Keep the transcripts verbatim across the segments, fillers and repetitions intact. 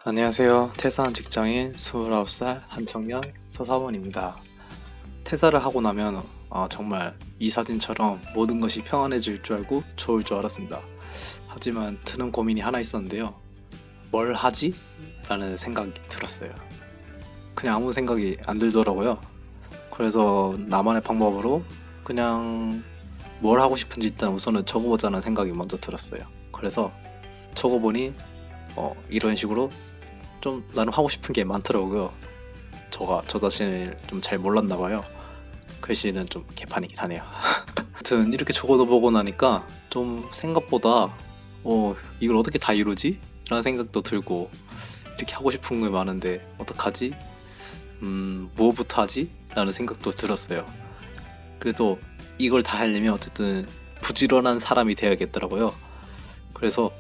안녕하세요. 퇴사한 직장인 스물아홉 살 한청년 서사원입니다. 퇴사를 하고 나면 어, 정말 이 사진처럼 모든 것이 평안해질 줄 알고 좋을 줄 알았습니다. 하지만 드는 고민이 하나 있었는데요. 뭘 하지? 라는 생각이 들었어요. 그냥 아무 생각이 안 들더라고요. 그래서 나만의 방법으로 그냥 뭘 하고 싶은지 일단 우선은 적어보자는 생각이 먼저 들었어요. 그래서 적어보니 어, 이런 식으로 좀 나름 하고 싶은 게 많더라고요. 저가 저 자신을 좀 잘 몰랐나 봐요. 글씨는 좀 개판이긴 하네요. 아무튼 이렇게 적어도 보고 나니까 좀 생각보다 어 이걸 어떻게 다 이루지? 라는 생각도 들고 이렇게 하고 싶은 게 많은데 어떡하지? 음 무엇부터 하지? 라는 생각도 들었어요. 그래도 이걸 다 하려면 어쨌든 부지런한 사람이 되어야겠더라고요. 그래서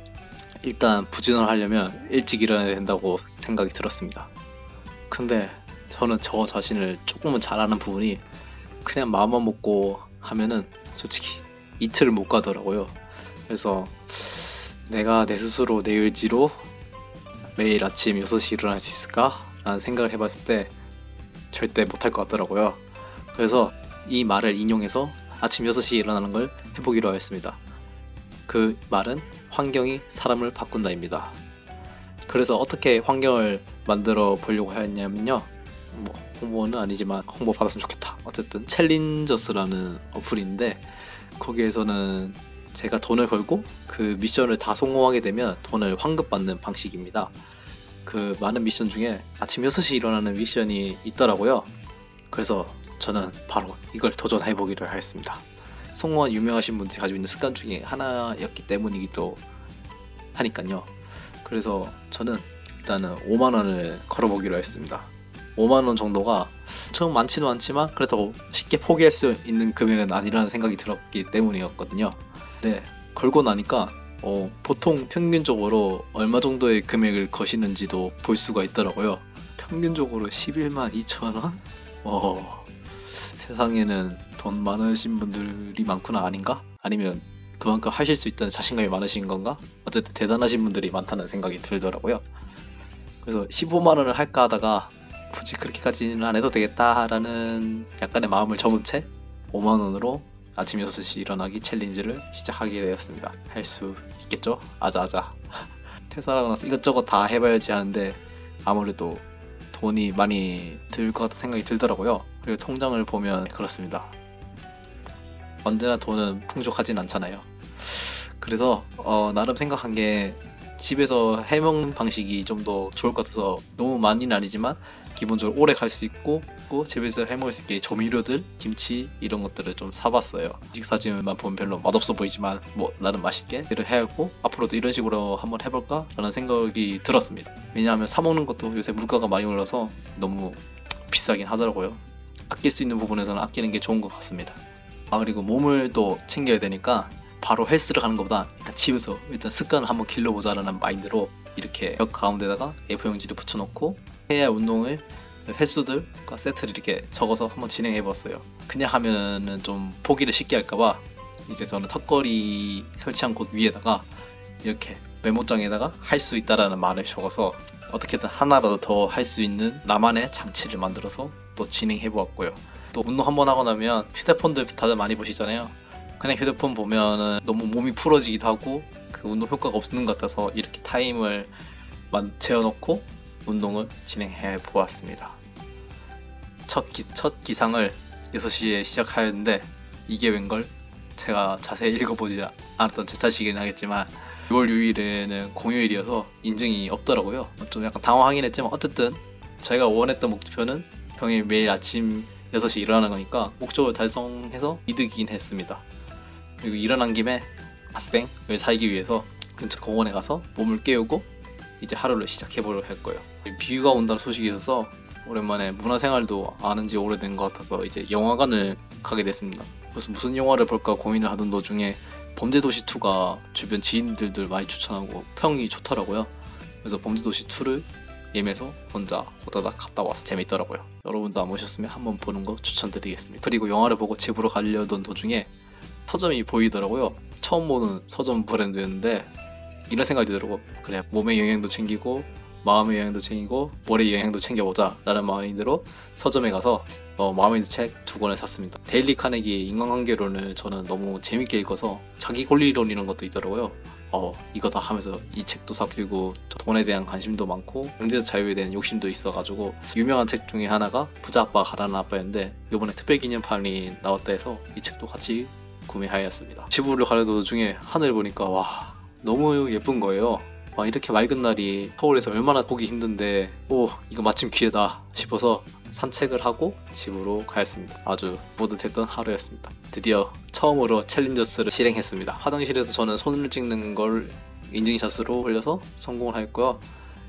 일단 부지런을 하려면 일찍 일어나야 된다고 생각이 들었습니다. 근데 저는 저 자신을 조금은 잘 아는 부분이 그냥 마음만 먹고 하면은 솔직히 이틀을 못 가더라고요. 그래서 내가 내 스스로 내 의지로 매일 아침 여섯 시에 일어날 수 있을까? 라는 생각을 해봤을 때 절대 못할 것 같더라고요. 그래서 이 말을 인용해서 아침 여섯 시에 일어나는 걸 해보기로 하였습니다. 그 말은 환경이 사람을 바꾼다입니다. 그래서 어떻게 환경을 만들어 보려고 하였냐면요. 뭐 홍보는 아니지만 홍보 받았으면 좋겠다. 어쨌든 챌린저스라는 어플인데 거기에서는 제가 돈을 걸고 그 미션을 다 성공하게 되면 돈을 환급받는 방식입니다. 그 많은 미션 중에 아침 여섯 시 일어나는 미션이 있더라고요. 그래서 저는 바로 이걸 도전해보기로 하였습니다. 성공한 유명하신 분들이 가지고 있는 습관 중에 하나였기 때문이기도 하니까요. 그래서 저는 일단은 오만 원을 걸어보기로 했습니다. 오만 원 정도가 처음 많지는 않지만 그렇다고 쉽게 포기할 수 있는 금액은 아니라는 생각이 들었기 때문이었거든요. 근데 걸고 나니까 어, 보통 평균적으로 얼마 정도의 금액을 거시는지도 볼 수가 있더라고요. 평균적으로 십일만 이천 원? 어, 세상에는 돈 많으신 분들이 많구나 아닌가? 아니면 그만큼 하실 수 있다는 자신감이 많으신 건가? 어쨌든 대단하신 분들이 많다는 생각이 들더라고요. 그래서 십오만 원을 할까 하다가 굳이 그렇게까지는 안 해도 되겠다라는 약간의 마음을 접은 채 오만 원으로 아침 여섯 시 일어나기 챌린지를 시작하게 되었습니다. 할 수 있겠죠? 아자아자. 퇴사하고 나서 이것저것 다 해봐야지 하는데 아무래도 돈이 많이 들 것 같은 생각이 들더라고요. 그리고 통장을 보면 그렇습니다. 언제나 돈은 풍족하진 않잖아요. 그래서 어, 나름 생각한 게 집에서 해먹는 방식이 좀 더 좋을 것 같아서 너무 많이는 아니지만 기본적으로 오래 갈 수 있고 또 집에서 해먹을 수 있게 조미료들, 김치 이런 것들을 좀 사봤어요. 식사지만 보면 별로 맛없어 보이지만 뭐 나름 맛있게 일을 해야 하고 앞으로도 이런 식으로 한번 해볼까? 라는 생각이 들었습니다. 왜냐하면 사먹는 것도 요새 물가가 많이 올라서 너무 비싸긴 하더라고요. 아낄 수 있는 부분에서는 아끼는 게 좋은 것 같습니다. 아 그리고 몸을 또 챙겨야 되니까 바로 헬스를 가는 것보다 일단 집에서 일단 습관을 한번 길러보자라는 마인드로 이렇게 벽 가운데다가 에이포 용지를 붙여놓고 해야 운동을 횟수들과 세트를 이렇게 적어서 한번 진행해봤어요. 그냥 하면은 좀 포기를 쉽게 할까봐 이제 저는 턱걸이 설치한 곳 위에다가 이렇게 메모장에다가 할 수 있다라는 말을 적어서 어떻게든 하나라도 더 할 수 있는 나만의 장치를 만들어서 또 진행해보았고요. 또 운동 한번 하고 나면 휴대폰들 다들 많이 보시잖아요. 그냥 휴대폰 보면은 너무 몸이 풀어지기도 하고 그 운동 효과가 없는 것 같아서 이렇게 타임을 재어놓고 운동을 진행해 보았습니다. 첫, 기, 첫 기상을 여섯 시에 시작하였는데 이게 웬걸 제가 자세히 읽어보지 않았던 제 탓이긴 하겠지만 유월 육 일에는 공휴일이어서 인증이 없더라고요. 좀 약간 당황하긴 했지만 어쨌든 저희가 원했던 목표는 평일 매일 아침 여섯 시 일어나는 거니까 목적을 달성해서 이득이긴 했습니다. 그리고 일어난 김에 갓생을 살기 위해서 근처 공원에 가서 몸을 깨우고 이제 하루를 시작해보려고 할 거예요. 비유가 온다는 소식이 있어서 오랜만에 문화생활도 안 한 지 오래된 것 같아서 이제 영화관을 가게 됐습니다. 그래서 무슨 영화를 볼까 고민을 하던 도중에 범죄도시이가 주변 지인들들 많이 추천하고 평이 좋더라고요. 그래서 범죄도시이를 예매해서 혼자 호다닥 갔다 와서 재밌더라고요. 여러분도 안 보셨으면 한번 보는 거 추천드리겠습니다. 그리고 영화를 보고 집으로 가려던 도중에 서점이 보이더라고요. 처음 보는 서점 브랜드였는데 이런 생각이 들더라고. 그래 몸에 영양도 챙기고 마음의 여행도 챙기고 머리 여행도 챙겨보자 라는 마인드로 서점에 가서 어, 마음의 책 두 권을 샀습니다. 데일리 카네기의 인간관계론을 저는 너무 재밌게 읽어서 자기 권리론 이런 것도 있더라고요. 어 이거다 하면서 이 책도 사, 그리고 돈에 대한 관심도 많고 경제적 자유에 대한 욕심도 있어가지고 유명한 책 중에 하나가 부자 아빠 가난한 아빠인데 이번에 특별기념판이 나왔다 해서 이 책도 같이 구매하였습니다. 집으로 가려던 도중에 하늘을 보니까 와 너무 예쁜 거예요. 와 이렇게 맑은 날이 서울에서 얼마나 보기 힘든데 오 이거 마침 기회다 싶어서 산책을 하고 집으로 가였습니다. 아주 뿌듯했던 하루였습니다. 드디어 처음으로 챌린저스를 실행했습니다. 화장실에서 저는 손을 찍는 걸 인증샷으로 올려서 성공을 하였고요.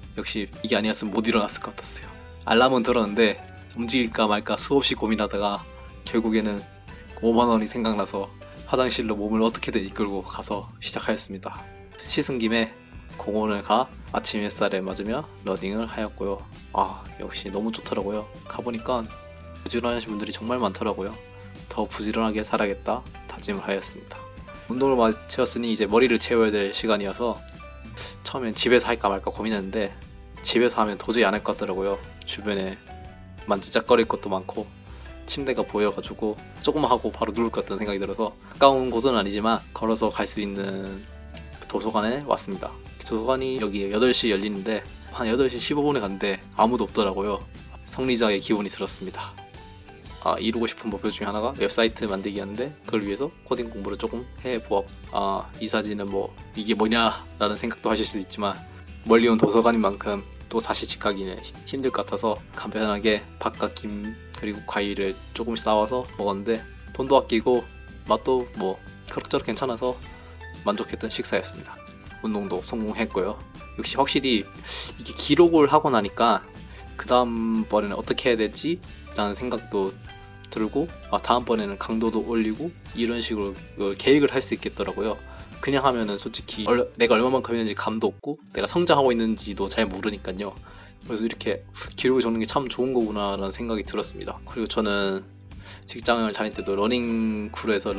역시 이게 아니었으면 못 일어났을 것 같았어요. 알람은 들었는데 움직일까 말까 수없이 고민하다가 결국에는 오만 원이 생각나서 화장실로 몸을 어떻게든 이끌고 가서 시작하였습니다. 씻은 김에 공원을 가 아침 햇살에 맞으며 러닝을 하였고요. 아 역시 너무 좋더라고요. 가보니까 부지런하신 분들이 정말 많더라고요. 더 부지런하게 살아야겠다 다짐을 하였습니다. 운동을 마쳤으니 이제 머리를 채워야 될 시간이어서 처음엔 집에서 할까 말까 고민했는데 집에서 하면 도저히 안 할 것 같더라고요. 주변에 만지작거릴 것도 많고 침대가 보여가지고 조금만 하고 바로 누울 것 같다는 생각이 들어서 가까운 곳은 아니지만 걸어서 갈 수 있는 도서관에 왔습니다. 도서관이 여기 여덟 시에 열리는데 한 여덟 시 십오 분에 갔는데 아무도 없더라고요. 성리자의 기분이 들었습니다. 아, 이루고 싶은 목표 중에 하나가 웹사이트 만들기였는데 그걸 위해서 코딩 공부를 조금 해보았. 아, 이 사진은 뭐 이게 뭐냐 라는 생각도 하실 수 있지만 멀리 온 도서관인 만큼 또 다시 집 가기는 힘들 것 같아서 간편하게 밥과 김 그리고 과일을 조금씩 싸와서 먹었는데 돈도 아끼고 맛도 뭐 그럭저럭 괜찮아서 만족했던 식사였습니다. 운동도 성공했고요. 역시 확실히 이게 기록을 하고 나니까 그 다음번에는 어떻게 해야 되지? 라는 생각도 들고 아 다음번에는 강도도 올리고 이런 식으로 계획을 할 수 있겠더라고요. 그냥 하면은 솔직히 얼, 내가 얼마만큼 했는지 감도 없고 내가 성장하고 있는지도 잘 모르니까요. 그래서 이렇게 기록을 적는 게 참 좋은 거구나 라는 생각이 들었습니다. 그리고 저는 직장을 다닐 때도 러닝 크루에서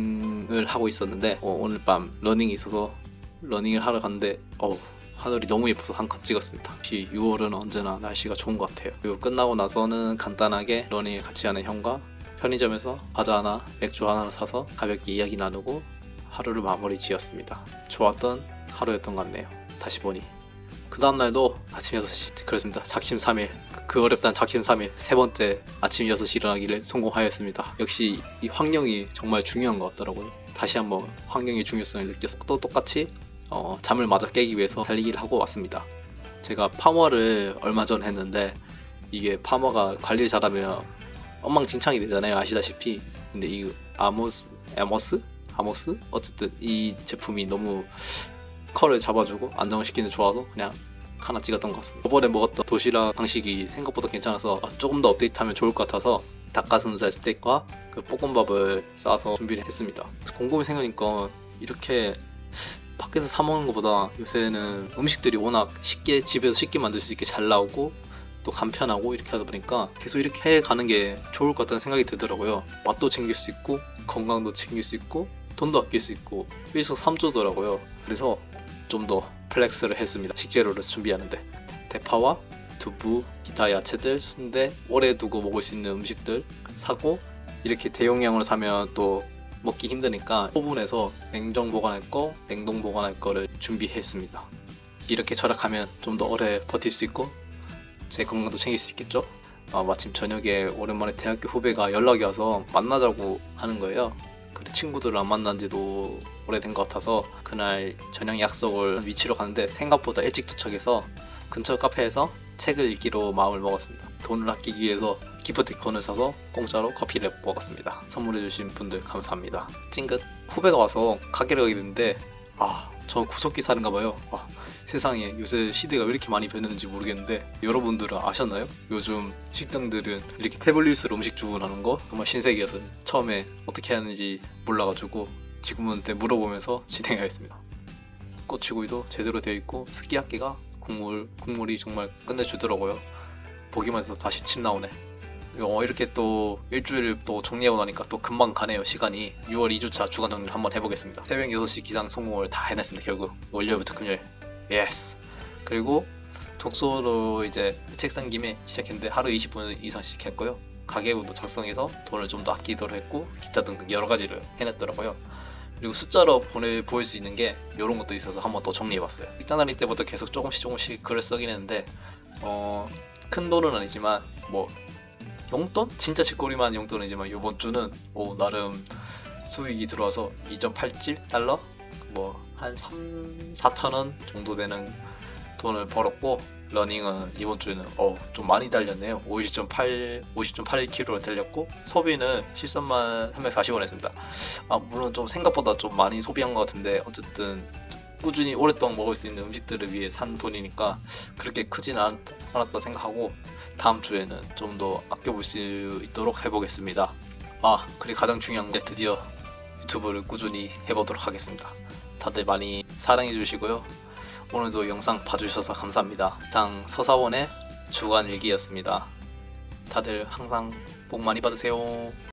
러닝을 하고 있었는데 어, 오늘 밤 러닝이 있어서 러닝을 하러 갔는데 어, 하늘이 너무 예뻐서 한 컷 찍었습니다. 역시 유월은 언제나 날씨가 좋은 것 같아요. 그리고 끝나고 나서는 간단하게 러닝을 같이 하는 형과 편의점에서 과자 하나, 맥주 하나 사서 가볍게 이야기 나누고 하루를 마무리 지었습니다. 좋았던 하루였던 것 같네요. 다시 보니 그 다음날도 아침 여섯 시 그렇습니다. 작심 삼 일 그 어렵단 작심 삼 일 세 번째 아침 여섯 시 일어나기를 성공하였습니다. 역시 이 환경이 정말 중요한 것 같더라고요. 다시 한번 환경의 중요성을 느꼈어. 또 똑같이 어, 잠을 마저 깨기 위해서 달리기를 하고 왔습니다. 제가 파머를 얼마 전에 했는데 이게 파머가 관리를 잘하면 엉망진창이 되잖아요. 아시다시피. 근데 이 아모스, 아모스? 아모스? 어쨌든 이 제품이 너무 컬을 잡아주고 안정시키는 좋아서 그냥 하나 찍었던 것 같습니다. 저번에 먹었던 도시락 방식이 생각보다 괜찮아서 조금 더 업데이트하면 좋을 것 같아서 닭가슴살 스테이크와 그 볶음밥을 싸서 준비를 했습니다. 곰곰이 생각하니까 이렇게 밖에서 사 먹는 것보다 요새는 음식들이 워낙 쉽게 집에서 쉽게 만들 수 있게 잘 나오고 또 간편하고 이렇게 하다 보니까 계속 이렇게 해가는 게 좋을 것 같다는 생각이 들더라고요. 맛도 챙길 수 있고 건강도 챙길 수 있고 돈도 아낄 수 있고 일석삼조더라고요. 그래서 좀 더 플렉스를 했습니다. 식재료를 준비하는데 대파와 두부, 기타 야채들, 순대, 오래 두고 먹을 수 있는 음식들 사고 이렇게 대용량으로 사면 또 먹기 힘드니까 오븐에서 냉동 보관할 거, 냉동 보관할 거를 준비했습니다. 이렇게 절약하면 좀 더 오래 버틸 수 있고 제 건강도 챙길 수 있겠죠? 아, 마침 저녁에 오랜만에 대학교 후배가 연락이 와서 만나자고 하는 거예요. 근데 친구들을 안 만난 지도 오래된 것 같아서 그날 저녁 약속을 위치로 갔는데 생각보다 일찍 도착해서 근처 카페에서 책을 읽기로 마음을 먹었습니다. 돈을 아끼기 위해서 기프티콘을 사서 공짜로 커피를 먹었습니다. 선물해주신 분들 감사합니다. 찡긋. 후배가 와서 가게를 가게 됐는데 아, 저 구석기사인가 봐요. 아, 세상에 요새 시대가 왜 이렇게 많이 변했는지 모르겠는데 여러분들은 아셨나요? 요즘 식당들은 이렇게 태블릿으로 음식 주문하는 거 정말 신세계여서 처음에 어떻게 하는지 몰라가지고 직원한테 물어보면서 진행하였습니다. 꼬치구이도 제대로 되어 있고 스키야키가 국물, 국물이 정말 끝내주더라고요. 보기만 해도 다시 침 나오네. 어, 이렇게 또 일주일 또 정리하고 나니까 또 금방 가네요. 시간이. 유월 이 주차 주간 정리를 한번 해보겠습니다. 새벽 여섯 시 기상 성공을 다 해냈습니다. 결국 월요일부터 금요일. 예스. 그리고 독서로 이제 책 산 김에 시작했는데 하루 이십 분 이상씩 했고요. 가계부도 작성해서 돈을 좀 더 아끼도록 했고 기타 등등 여러 가지를 해냈더라고요. 그리고 숫자로 보내, 보일 수 있는 게 이런 것도 있어서 한번 또 정리해봤어요. 직장 다닐 때부터 계속 조금씩 조금씩 글을 쓰긴 했는데 어, 큰 돈은 아니지만 뭐 용돈? 진짜 쥐꼬리만 용돈이지만 이번 주는 뭐 나름 수익이 들어와서 이 점 팔칠 달러? 뭐 한 삼, 사천 원 정도 되는 돈을 벌었고 러닝은 이번 주에는 어, 좀 많이 달렸네요. 오십 점 팔, 오십 점 팔일 킬로미터를 달렸고 소비는 십삼만 삼백사십 원 했습니다. 아, 물론 좀 생각보다 좀 많이 소비한 것 같은데 어쨌든 꾸준히 오랫동안 먹을 수 있는 음식들을 위해 산 돈이니까 그렇게 크진 않, 않았다 생각하고 다음 주에는 좀 더 아껴볼 수 있도록 해보겠습니다. 아, 그리고 가장 중요한 게 드디어 유튜브를 꾸준히 해보도록 하겠습니다. 다들 많이 사랑해 주시고요. 오늘도 영상 봐주셔서 감사합니다. 이상 서사원의 주간일기였습니다. 다들 항상 복 많이 받으세요.